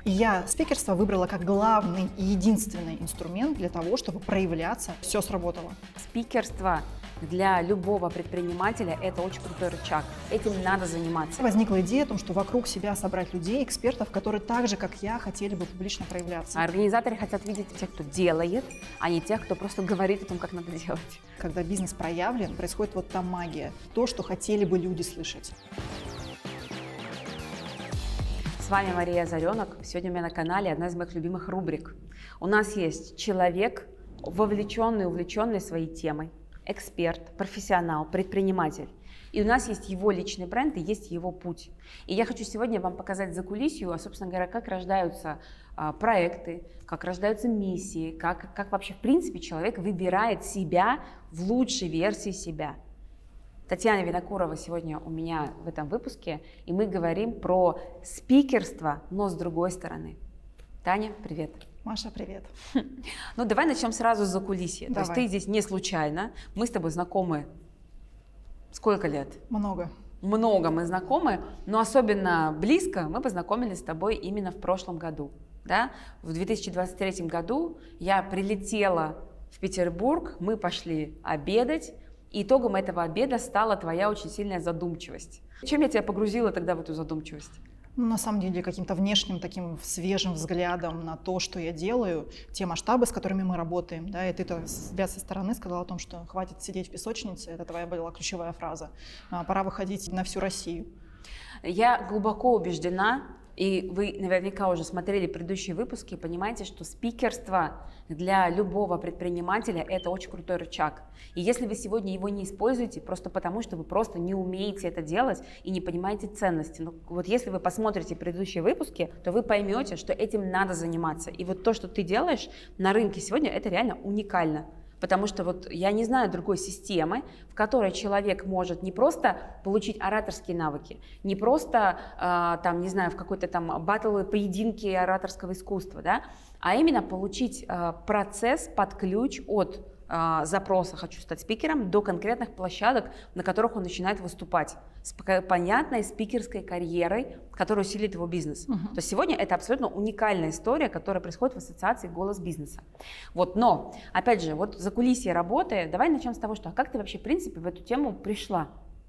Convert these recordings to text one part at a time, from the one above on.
И я спикерство выбрала как главный и единственный инструмент для того, чтобы проявляться. Все сработало. Спикерство для любого предпринимателя – это очень крутой рычаг. Этим надо заниматься. Возникла идея о том, что вокруг себя собрать людей, экспертов, которые так же, как я, хотели бы публично проявляться. А организаторы хотят видеть тех, кто делает, а не тех, кто просто говорит о том, как надо делать. Когда бизнес проявлен, происходит вот та магия, то, что хотели бы люди слышать. С вами Мария Озаренок. Сегодня у меня на канале одна из моих любимых рубрик. У нас есть человек, вовлеченный, увлеченный своей темой, эксперт, профессионал, предприниматель. И у нас есть его личный бренд и есть его путь. И я хочу сегодня вам показать закулисью, а, собственно говоря, как рождаются проекты, как рождаются миссии, как вообще, в принципе, человек выбирает себя в лучшей версии себя. Татьяна Винокурова сегодня у меня в этом выпуске, и мы говорим про спикерство, но с другой стороны. Таня, привет. Маша, привет. Ну, давай начнем сразу с закулисья. Давай. То есть ты здесь не случайно, мы с тобой знакомы сколько лет? Много. Много мы знакомы, но особенно близко мы познакомились с тобой именно в прошлом году. Да? В 2023 году я прилетела в Петербург, мы пошли обедать, и итогом этого обеда стала твоя очень сильная задумчивость. Чем я тебя погрузила тогда в эту задумчивость? Ну, на самом деле, каким-то внешним, таким свежим взглядом на то, что я делаю, те масштабы, с которыми мы работаем, да, и ты-то себя со стороны сказала о том, что хватит сидеть в песочнице, это твоя была ключевая фраза, пора выходить на всю Россию. Я глубоко убеждена, и вы наверняка уже смотрели предыдущие выпуски, понимаете, что спикерство для любого предпринимателя – это очень крутой рычаг. И если вы сегодня его не используете, просто потому что вы просто не умеете это делать и не понимаете ценности. Но вот если вы посмотрите предыдущие выпуски, то вы поймете, что этим надо заниматься. И вот то, что ты делаешь на рынке сегодня, это реально уникально. Потому что вот я не знаю другой системы, в которой человек может не просто получить ораторские навыки, не просто, там, не знаю, в какой-то там баттлы, поединки ораторского искусства, да, а именно получить процесс под ключ от запроса «хочу стать спикером» до конкретных площадок, на которых он начинает выступать с понятной спикерской карьерой, которая усилит его бизнес. То есть сегодня это абсолютно уникальная история, которая происходит в ассоциации «Голос бизнеса». Вот, но, опять же, вот закулисье работы, давай начнем с того, что как ты вообще, в принципе, в эту тему пришла?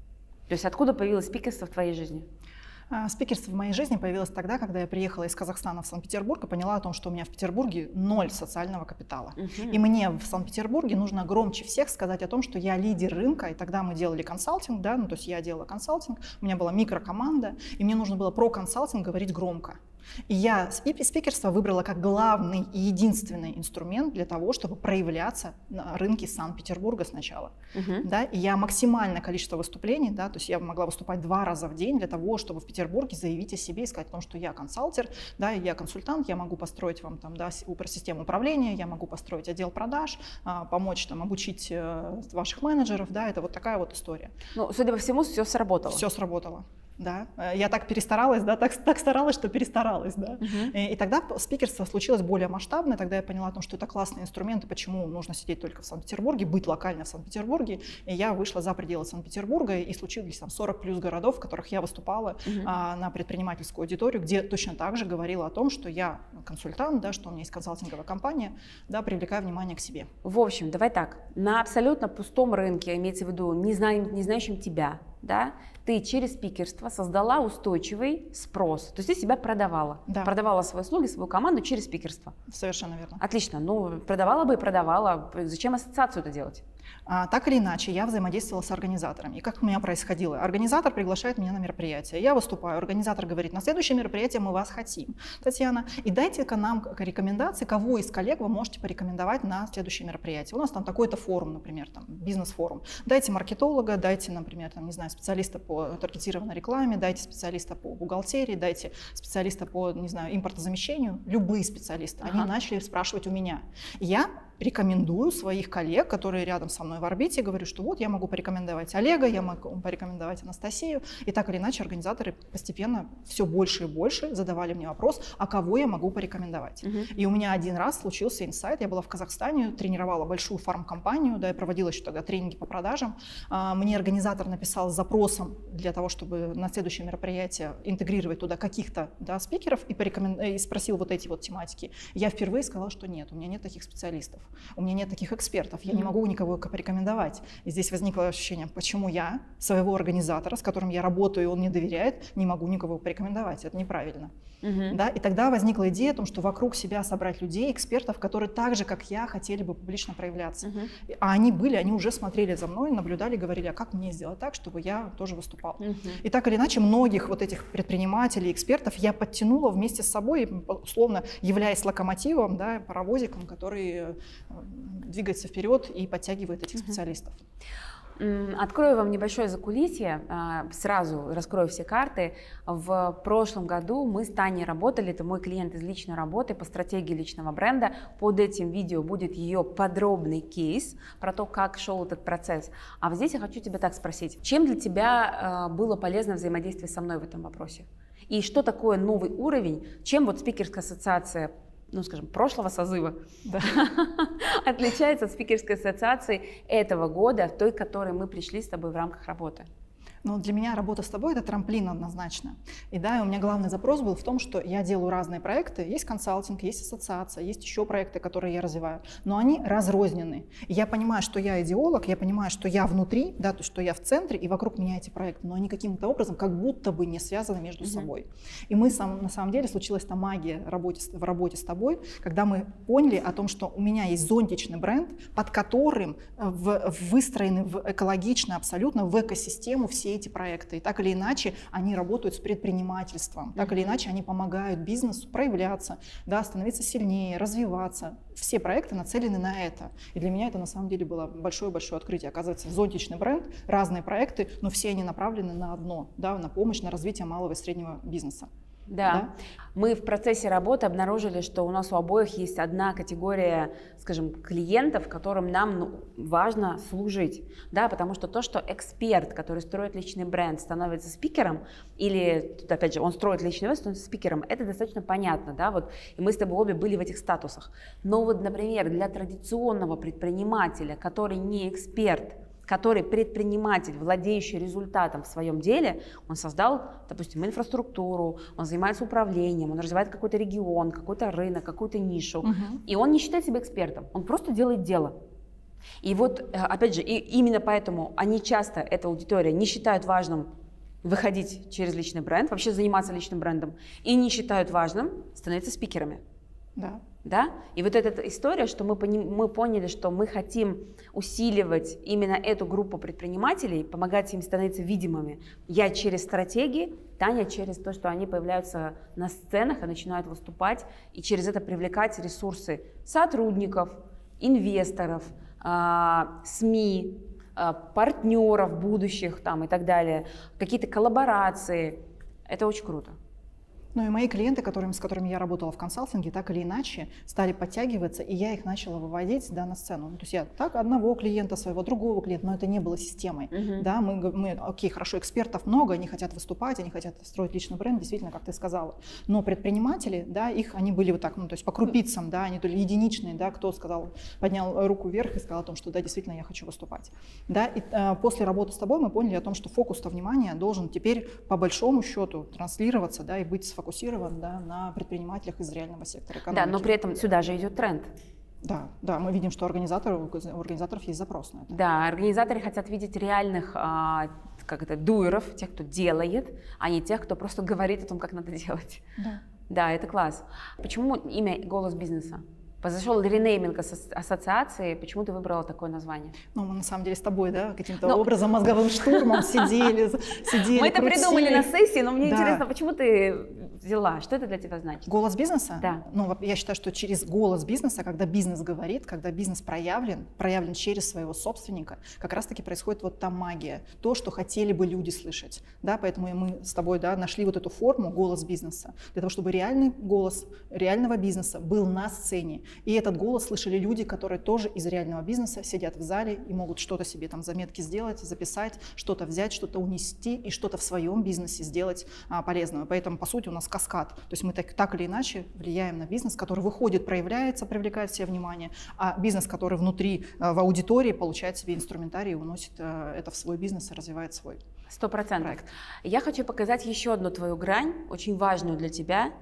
То есть откуда появилось спикерство в твоей жизни? Спикерство в моей жизни появилось тогда, когда я приехала из Казахстана в Санкт-Петербург и поняла о том, что у меня в Петербурге 0 социального капитала. И мне в Санкт-Петербурге нужно громче всех сказать о том, что я лидер рынка, и тогда мы делали консалтинг, да, ну, то есть я делала консалтинг, у меня была микрокоманда, и мне нужно было про консалтинг говорить громко. И я спикерство выбрала как главный и единственный инструмент для того, чтобы проявляться на рынке Санкт-Петербурга сначала. Да? И я максимальное количество выступлений, да, то есть я могла выступать 2 раза в день для того, чтобы в Петербурге заявить о себе и сказать о том, что я консалтер, да, я консультант, я могу построить вам там, да, систему управления, я могу построить отдел продаж, помочь там, обучить ваших менеджеров, да, это вот такая вот история. Ну, судя по всему, все сработало. Все сработало. Да, я так перестаралась, да, так старалась, что перестаралась, да. И тогда спикерство случилось более масштабное, тогда я поняла о том, что это классный инструмент, и почему нужно сидеть только в Санкт-Петербурге, быть локально в Санкт-Петербурге, и я вышла за пределы Санкт-Петербурга, и случились там 40 плюс городов, в которых я выступала на предпринимательскую аудиторию, где точно так же говорила о том, что я консультант, да, что у меня есть консалтинговая компания, да, привлекаю внимание к себе. В общем, давай так, на абсолютно пустом рынке, имеется в виду не знающим тебя, да, ты через спикерство создала устойчивый спрос, то есть ты себя продавала, да. Продавала свои услуги, свою команду через спикерство. Совершенно верно. Отлично, ну продавала бы и продавала, зачем ассоциацию это делать? Так или иначе, я взаимодействовала с организаторами. И как у меня происходило? Организатор приглашает меня на мероприятие. Я выступаю, организатор говорит: на следующее мероприятие мы вас хотим, Татьяна, и дайте-ка нам рекомендации, кого из коллег вы можете порекомендовать на следующее мероприятие. У нас там такой-то форум, например, там бизнес-форум. Дайте маркетолога, дайте, например, там, не знаю, специалиста по таргетированной рекламе, дайте специалиста по бухгалтерии, дайте специалиста по, не знаю, импортозамещению. Любые специалисты. Они начали спрашивать у меня. Я рекомендую своих коллег, которые рядом со мной в орбите, говорю, что вот я могу порекомендовать Олега, я могу порекомендовать Анастасию. И так или иначе организаторы постепенно все больше и больше задавали мне вопрос, а кого я могу порекомендовать. И у меня один раз случился инсайт, я была в Казахстане, тренировала большую фармкомпанию, да, я проводила еще тогда тренинги по продажам. Мне организатор написал с запросом для того, чтобы на следующее мероприятие интегрировать туда каких-то, да, спикеров и спросил вот эти вот тематики. Я впервые сказала, что нет, у меня нет таких специалистов, у меня нет таких экспертов, я не могу никого порекомендовать. И здесь возникло ощущение, почему я своего организатора, с которым я работаю, и он мне доверяет, не могу никого порекомендовать, это неправильно. Да? И тогда возникла идея о том, что вокруг себя собрать людей, экспертов, которые так же, как я, хотели бы публично проявляться. А они уже смотрели за мной, наблюдали, говорили, а как мне сделать так, чтобы я тоже выступал. И так или иначе многих вот этих предпринимателей, экспертов я подтянула вместе с собой, условно являясь локомотивом, да, паровозиком, который двигается вперед и подтягивает этих специалистов. Открою вам небольшое закулисье, сразу раскрою все карты. В прошлом году мы с Таней работали, это мой клиент из личной работы по стратегии личного бренда. Под этим видео будет ее подробный кейс про то, как шел этот процесс. А вот здесь я хочу тебя так спросить, чем для тебя было полезно взаимодействие со мной в этом вопросе? И что такое новый уровень, чем вот спикерская ассоциация, ну, скажем, прошлого созыва, отличается от спикерской ассоциации этого года, той, к которой мы пришли с тобой в рамках работы? Но для меня работа с тобой — это трамплин однозначно. И да, у меня главный запрос был в том, что я делаю разные проекты. Есть консалтинг, есть ассоциация, есть еще проекты, которые я развиваю. Но они разрознены. И я понимаю, что я идеолог, я понимаю, что я внутри, да, то, что я в центре, и вокруг меня эти проекты. Но они каким-то образом как будто бы не связаны между собой. И на самом деле случилась та магия в работе с тобой, когда мы поняли о том, что у меня есть зонтичный бренд, под которым выстроены экологично абсолютно в экосистему все эти проекты. И так или иначе они работают с предпринимательством, так или иначе они помогают бизнесу проявляться, да, становиться сильнее, развиваться. Все проекты нацелены на это. И для меня это на самом деле было большое-большое открытие. Оказывается, зонтичный бренд, разные проекты, но все они направлены на одно, да, на помощь, на развитие малого и среднего бизнеса. Да. Мы в процессе работы обнаружили, что у нас у обоих есть одна категория, скажем, клиентов, которым нам важно служить, да, потому что то, что эксперт, который строит личный бренд, становится спикером, или, тут, опять же, он строит личный бренд, становится спикером, это достаточно понятно, да, вот, и мы с тобой обе были в этих статусах. Но вот, например, для традиционного предпринимателя, который не эксперт, который предприниматель, владеющий результатом в своем деле, он создал, допустим, инфраструктуру, он занимается управлением, он развивает какой-то регион, какой-то рынок, какую-то нишу, и он не считает себя экспертом, он просто делает дело. И вот, опять же, и именно поэтому они часто, эта аудитория, не считают важным выходить через личный бренд, вообще заниматься личным брендом, и не считают важным становиться спикерами. Да. Да? И вот эта история, что мы поняли, что мы хотим усиливать именно эту группу предпринимателей, помогать им становиться видимыми. Я через стратегии, Таня через то, что они появляются на сценах и начинают выступать, и через это привлекать ресурсы сотрудников, инвесторов, СМИ, партнеров будущих там, и так далее, какие-то коллаборации. Это очень круто. Ну и мои клиенты, с которыми я работала в консалтинге, так или иначе стали подтягиваться, и я их начала выводить, да, на сцену. То есть я так одного клиента своего, другого клиента, но это не было системой. Да, мы, окей, хорошо, экспертов много, они хотят выступать, они хотят строить личный бренд, действительно, как ты сказала. Но предприниматели, да, они были вот так, ну, то есть по крупицам, да, они то ли единичные, да, кто сказал, поднял руку вверх и сказал о том, что да, действительно, я хочу выступать. Да, и после работы с тобой мы поняли о том, что фокус-то внимания должен теперь по большому счету транслироваться, да, и быть сфокусирован, да, на предпринимателях из реального сектора экономики. Да, но при этом сюда же идет тренд. Да, да, мы видим, что у организаторов есть запрос на это. Да, организаторы хотят видеть реальных дуэров, тех, кто делает, а не тех, кто просто говорит о том, как надо делать. Да, да, это класс. Почему имя «Голос бизнеса»? Произошел ренейминг ассоциации, почему ты выбрала такое название? Ну, мы на самом деле с тобой, да, каким-то образом, мозговым штурмом сидели, мы это придумали на сессии, но мне интересно, почему ты взяла, что это для тебя значит? Голос бизнеса? Да. Ну, я считаю, что через голос бизнеса, когда бизнес говорит, когда бизнес проявлен через своего собственника, как раз-таки происходит вот та магия, то, что хотели бы люди слышать, да, поэтому мы с тобой, да, нашли вот эту форму голос бизнеса, для того, чтобы реальный голос реального бизнеса был на сцене. И этот голос слышали люди, которые тоже из реального бизнеса сидят в зале и могут что-то себе там заметки сделать, записать, что-то взять, что-то унести и что-то в своем бизнесе сделать полезного. Поэтому, по сути, у нас каскад. То есть мы так или иначе влияем на бизнес, который выходит, проявляется, привлекает себе внимание, а бизнес, который внутри, в аудитории, получает себе инструментарий и уносит это в свой бизнес и развивает свой 100%. Я хочу показать еще одну твою грань, очень важную для тебя,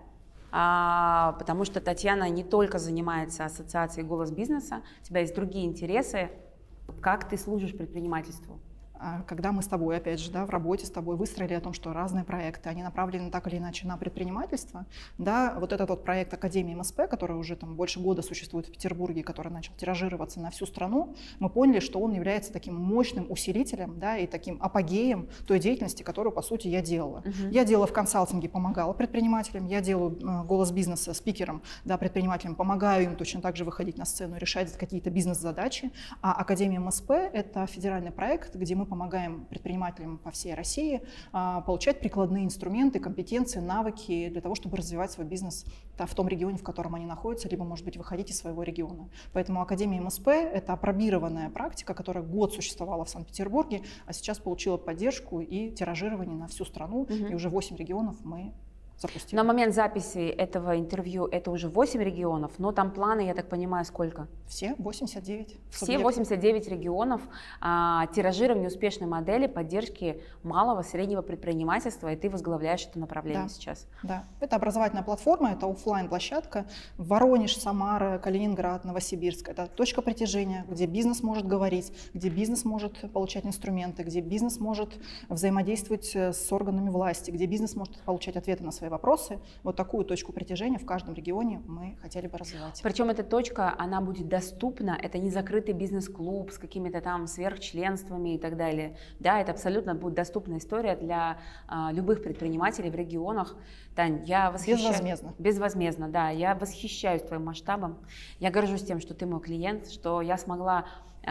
потому что Татьяна не только занимается ассоциацией «Голос бизнеса», у тебя есть другие интересы. Как ты служишь предпринимательству? Когда мы с тобой, опять же, в работе с тобой выстроили о том, что разные проекты, они направлены так или иначе на предпринимательство, вот этот вот проект Академии МСП, который уже там больше года существует в Петербурге, который начал тиражироваться на всю страну, мы поняли, что он является таким мощным усилителем, и таким апогеем той деятельности, которую, по сути, я делала. Я делала в консалтинге, помогала предпринимателям, я делаю голос бизнеса спикером, предпринимателям, помогаю им точно так же выходить на сцену, решать какие-то бизнес-задачи. А Академия МСП — это федеральный проект, где мы помогаем предпринимателям по всей России получать прикладные инструменты, компетенции, навыки для того, чтобы развивать свой бизнес в том регионе, в котором они находятся, либо, может быть, выходить из своего региона. Поэтому Академия МСП — это апробированная практика, которая год существовала в Санкт-Петербурге, а сейчас получила поддержку и тиражирование на всю страну, и уже 8 регионов мы запустили. На момент записи этого интервью это уже 8 регионов, но там планы, я так понимаю, сколько? Все 89. Все 89 регионов тиражирования успешной модели поддержки малого, среднего предпринимательства, и ты возглавляешь это направление сейчас. Да, это образовательная платформа, это офлайн-площадка. Воронеж, Самара, Калининград, Новосибирск. Это точка притяжения, где бизнес может говорить, где бизнес может получать инструменты, где бизнес может взаимодействовать с органами власти, где бизнес может получать ответы на свои вопросы. Вот такую точку притяжения в каждом регионе мы хотели бы развивать. Причем эта точка, она будет доступна, это не закрытый бизнес-клуб с какими-то там сверхчленствами и так далее. Да, это абсолютно будет доступная история для любых предпринимателей в регионах. Тань, я восхищаюсь... Безвозмездно. Безвозмездно, да. Я восхищаюсь твоим масштабом. Я горжусь тем, что ты мой клиент, что я смогла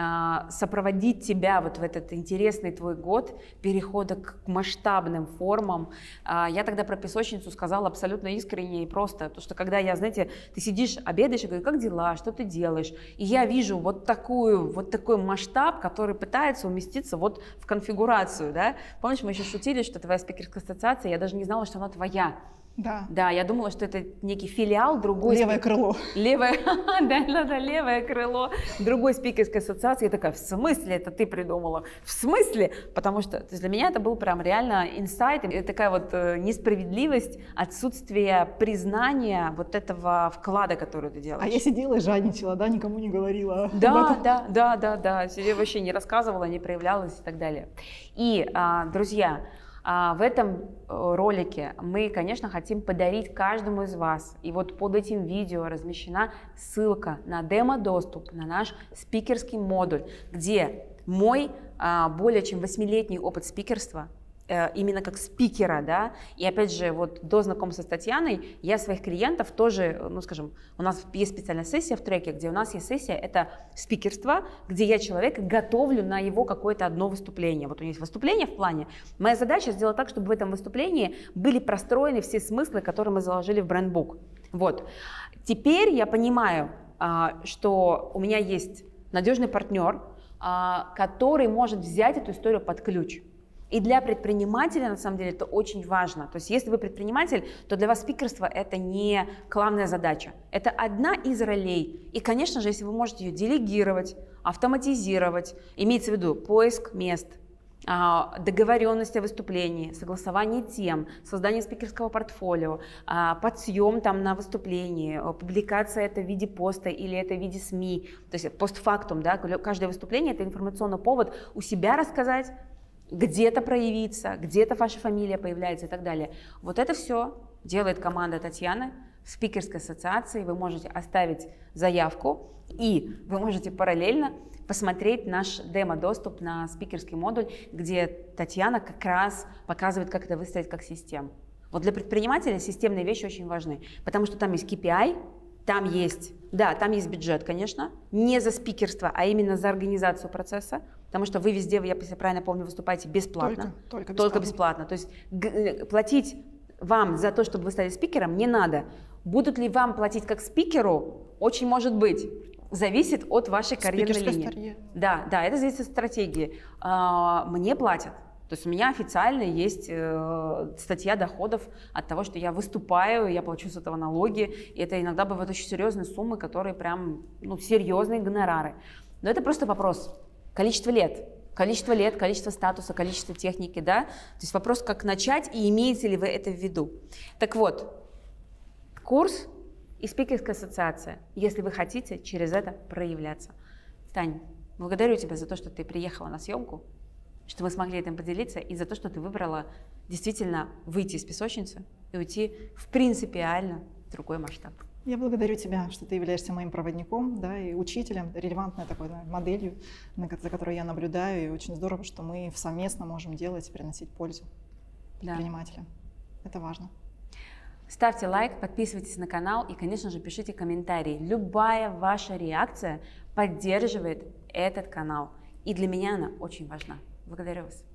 сопроводить тебя вот в этот интересный твой год перехода к масштабным формам. Я тогда про песочницу сказала абсолютно искренне и просто, потому что когда я, знаете, ты сидишь, обедаешь и говорю, как дела, что ты делаешь, и я вижу вот такой масштаб, который пытается уместиться вот в конфигурацию, да? Помнишь, мы еще шутили, что твоя спикерская ассоциация, я даже не знала, что она твоя. Да. Да, я думала, что это некий филиал другой. Левое крыло. Левое крыло другой спикерской ассоциации. Я такая, в смысле это ты придумала? В смысле? Потому что для меня это был прям реально инсайт, и такая вот несправедливость, отсутствие признания вот этого вклада, который ты делаешь. А я сидела и жадничала, никому не говорила. Да. Я вообще не рассказывала, не проявлялась и так далее. И, друзья, в этом ролике мы, конечно, хотим подарить каждому из вас, и вот под этим видео размещена ссылка на демо-доступ на наш спикерский модуль, где мой более чем 8-летний опыт спикерства, именно как спикера, да, и опять же, вот до знакомства с Татьяной я своих клиентов тоже, скажем, у нас есть специальная сессия в треке, где у нас есть сессия, это спикерство, где я человека готовлю на его какое-то одно выступление. Вот у меня есть выступление в плане, моя задача сделать так, чтобы в этом выступлении были простроены все смыслы, которые мы заложили в брендбук. Вот. Теперь я понимаю, что у меня есть надежный партнер, который может взять эту историю под ключ. И для предпринимателя, на самом деле, это очень важно. То есть, если вы предприниматель, то для вас спикерство – это не главная задача. Это одна из ролей. И, конечно же, если вы можете ее делегировать, автоматизировать, имеется в виду поиск мест, договоренность о выступлении, согласование тем, создание спикерского портфолио, подсъем там на выступлении, публикация это в виде поста или это в виде СМИ. То есть, постфактум, да, каждое выступление – это информационный повод у себя рассказать, где-то проявиться, где-то ваша фамилия появляется и так далее. Вот это все делает команда Татьяны в спикерской ассоциации. Вы можете оставить заявку, и вы можете параллельно посмотреть наш демо-доступ на спикерский модуль, где Татьяна как раз показывает, как это выстроить как систему. Вот для предпринимателя системные вещи очень важны, потому что там есть KPI, там есть бюджет, конечно, не за спикерство, а именно за организацию процесса, потому что вы везде, если правильно помню, выступаете бесплатно. Только бесплатно. То есть платить вам за то, чтобы вы стали спикером, не надо. Будут ли вам платить как спикеру? Очень может быть. Зависит от вашей карьерной линии. Да, это зависит от стратегии. Мне платят. То есть у меня официально есть статья доходов от того, что я выступаю, я плачу с этого налоги. И это иногда бывают очень серьезные суммы, которые прям, серьезные гонорары. Но это просто вопрос количества лет, количество статуса, количество техники, да. То есть вопрос, как начать и имеете ли вы это в виду. Так вот, курс и спикерская ассоциация, если вы хотите через это проявляться. Тань, благодарю тебя за то, что ты приехала на съемку, что мы смогли этим поделиться, и за то, что ты выбрала действительно выйти из песочницы и уйти в принципиально другой масштаб. Я благодарю тебя, что ты являешься моим проводником, да, и учителем, релевантной такой, да, моделью, за которой я наблюдаю, и очень здорово, что мы совместно можем делать и приносить пользу предпринимателям. Это важно. Ставьте лайк, подписывайтесь на канал и, конечно же, пишите комментарии. Любая ваша реакция поддерживает этот канал, и для меня она очень важна. Благодарю вас.